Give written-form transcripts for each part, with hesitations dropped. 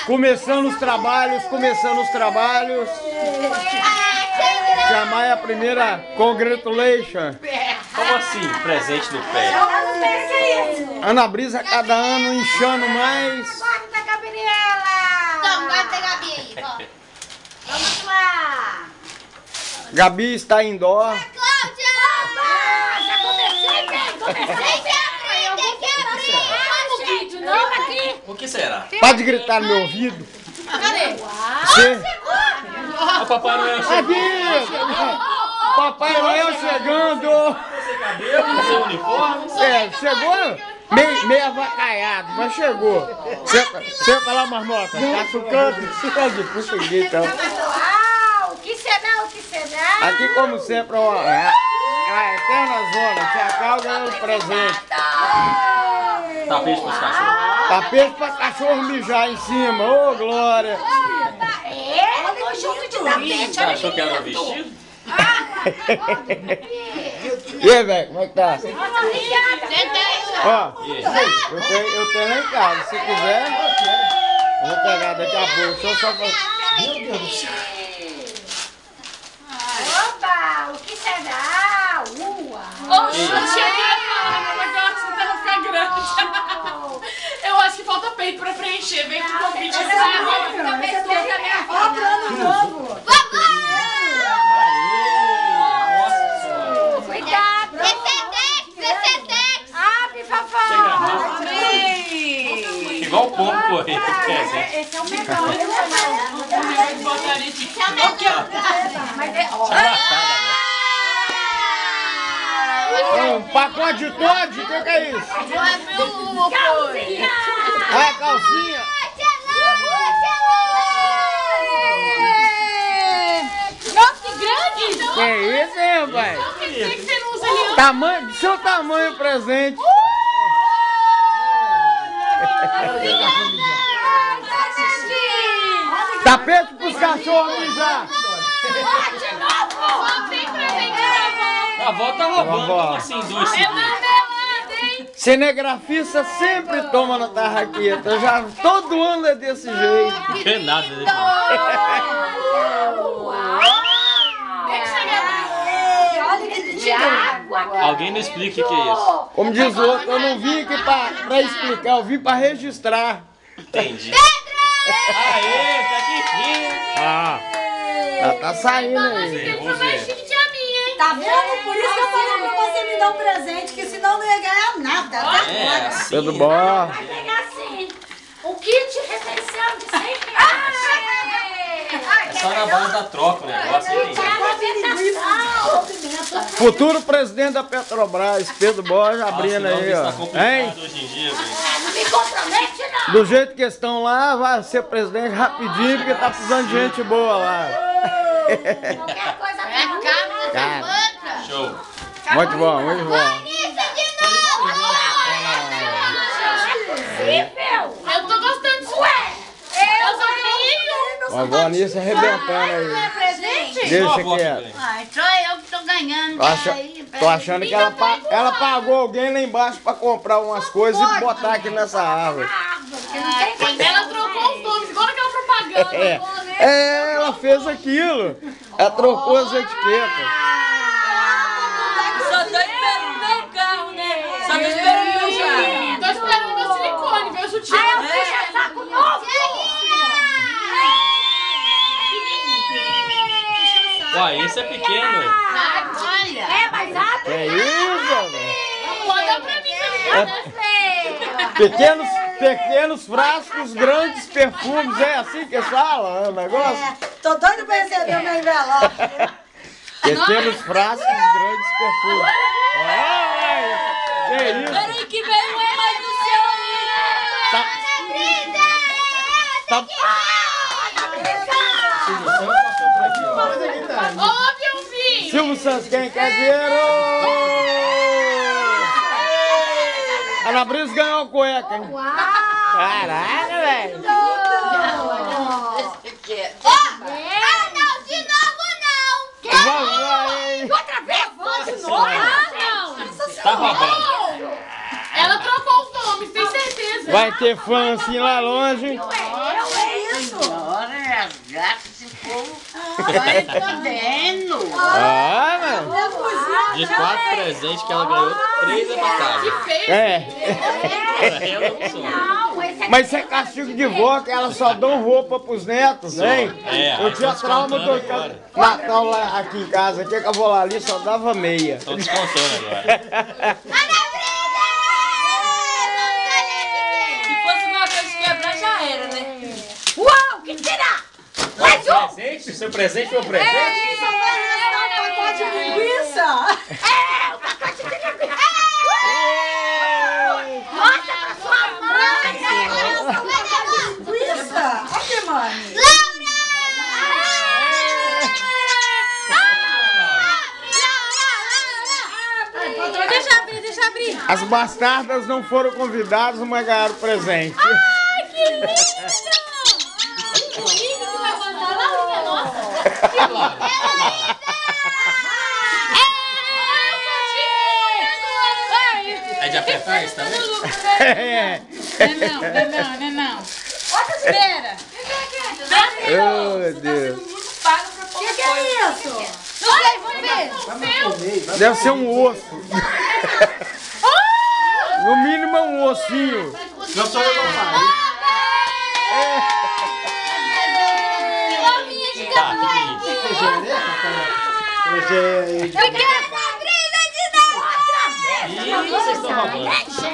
Começando os trabalhos. Chamar a primeira congratulation. Como assim, presente no pé? Ana Brisa cada ano inchando mais. Guarda da Gabriela! Então, guarda a Gabi aí, ó. Vamos lá! Gabi está em dó. Cláudia! Já comecei bem! Tem que abrir, tem que abrir! Vamos, vídeo, não aqui! O que será? Pode gritar no meu ouvido. Cadê? Você... O Papai Noel chegou. Aqui! Papai Noel chegando! Sem cabelo, sem uniforme. Chegou meio avacaiado, mas chegou. Senta lá, marmota. Tá com canto. Puxa aqui, então. Uau! O que será? O que será? Aqui, como sempre, ó, a eterna zona. Tia Cal ganhando presente. Tapete pros cachorros. Tapete pra cachorro mijar em cima. Ô, Glória! É, conjunto de tapete. Você achou que era um vestido? E aí, velho, como é que tá? Senta aí. Ó, eu tenho lá em casa. Se quiser, eu vou pegar daqui a pouco. Deixa eu só... Meu Deus do céu. Opa! O que será? Ua! Oxe, eu cheguei falando, o negócio vai ficar grande. Eu acho que falta peito pra preencher. Vem com o convite. Outro ano novo! Cuidado! Esse Abre, vovó! Igual o pombo correndo com presente. Esse é o melhor! Mas é... Um pacote de Todd, o que é isso? Calcinha! Ah, calcinha. Nossa, que grande! Que isso, hein, rapaz? Por que você não usa ali? Tamanho, do seu tamanho presente. Tapete pros cachorros mijar. Só tem presente pra A avó tá roubando, Vovó. como assim, dois É segundos? marmelada, hein? Cinegrafista sempre toma na tarraqueta. Todo ano é desse jeito. Não é nada, né? Olha que de água! Alguém me explica o que é isso. Como diz o outro, eu não vim aqui pra explicar, eu vim pra registrar. Entendi. Aê, tá aqui. Ah, tá saindo aí. Vamos ver. Gente, a minha, hein? Tá vendo? Por isso que eu falei pra você me dar um presente, que senão não ia ganhar nada. Até É, agora. assim. Tudo bom? Vai pegar assim! O kit refeição de 100 reais! É só na base da troca o negócio, entendi. Futuro presidente da Petrobras, Pedro Borges, abrindo Nossa, aí, isso tá ó. complicado Hein? hoje em dia, velho. Não me compromete, não! Do jeito que estão lá, vai ser presidente rapidinho, porque tá precisando de gente boa lá. Qualquer coisa É tá caro Cara. dessa banca. Show. Muito bom, muito bom. Isso de novo. Eu tô gostando disso. Eu só ganhei um. A avó Anice arrebentando aí. presente? Só a Deixa avó que quieto. ganha. Ai, só eu que tô ganhando. Tô achando que ela pagou alguém lá embaixo pra comprar umas coisas e botar aqui nessa árvore. Ela trocou os nomes, igual aquela propaganda. Ela fez aquilo. Ela trocou as etiquetas. Só tô esperando meu carro, né? Só tô esperando meu carro. Tô esperando meu silicone, meu sutiã. Puxa saco novo! Uai, esse é pequeno, ué. Olha. É, mas abre! É isso, velho. Pode dar pra mim, Pequenos frascos, grandes perfumes. É assim que fala o negócio? Tô doido pra receber meu envelope. Pequenos frascos, grandes perfumes. Ai, que isso? Peraí que veio mais do seu aí. Tá, Ô, Vilvinho. Silvio Santos, quem quer dinheiro? Ana Brisa ganhou a cueca, hein? Caraca, velho. Ó, não, de novo não. Vai. Outra vez? De novo? Não. Tá roubando. Ela trocou os nomes, tem certeza. Vai ter fã assim lá longe. Eu, hein? Senhora, gasta esse povo. Vai podendo. Ah, mano. Na cozinha. De 4 presentes que ela ganhou, 3 é pra casa. Que feio. É. Pra ela não só. Não, esse Mas isso é castigo de vó, que elas só dão roupa pros netos, hein? É, Eu aí tinha estão trauma do descontando agora. Natal lá aqui em casa, que eu vou lá ali, só dava meia. Estão descontando agora. Se fosse uma coisa que quebrar, já era, né? Uau, que será? Mais um! Presente? Seu presente foi o presente? Só vai restar um pacote de linguiça. É, o pacote de linguiça. Mostra pra sua mãe. Linguiça. Olha, mãe. Deixa abrir. As bastardas não foram convidadas, mas ganharam presente. Ai, que lindo! Que lindo que vai mandar lá, minha nossa. É de apertar isso também? É. Não. Espera. Oh, meu Deus. Paga pra pôr O que é isso? Vamos ver. Deve ser um osso. No mínimo é um ossinho. Não sou eu que falo. Lominha de Tá, que isso? Ih, vocês estão roubando.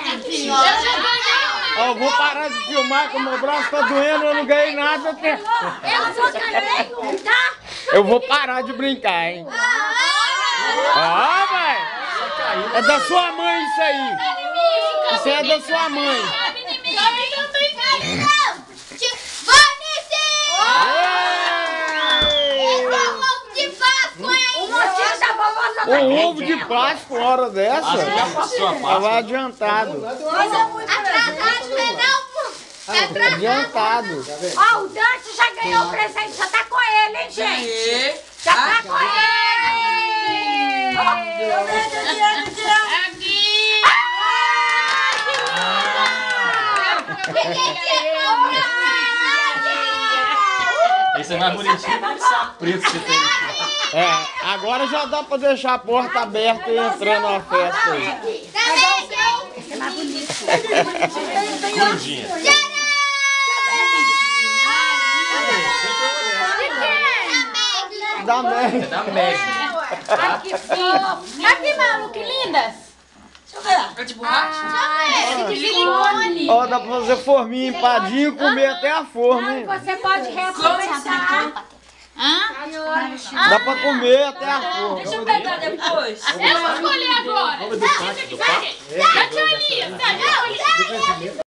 Ó, eu vou parar de filmar, que o meu braço tá doendo, eu não ganhei nada até. Eu vou também, tá? Eu vou parar de brincar, hein? Ah, vai! É da sua mãe isso aí. Isso é da sua mãe. O ovo de Páscoa, hora dessa, Acho que já passou a tava Páscoa. adiantado. Mas é muito Adiantado. Ó, o Dante já ganhou o presente, já tá com ele, hein, gente? Já tá com ele! Esse é mais bonitinho que esse saco preto que você tem. É, agora já dá pra deixar a porta aberta e entrar na festa aí. Corujinha. Dá merda. É da Meg. Ai, que fofo. Aqui, Malu, que lindas. É de borracha? Esse de limone. Ó, dá pra fazer forminha empadinha e comer até a forma, hein? Você pode reaproveitar. Dá pra comer até a forma. Deixa eu pegar depois. Eu vou escolher agora. Se você quiser. Dá tchau ali.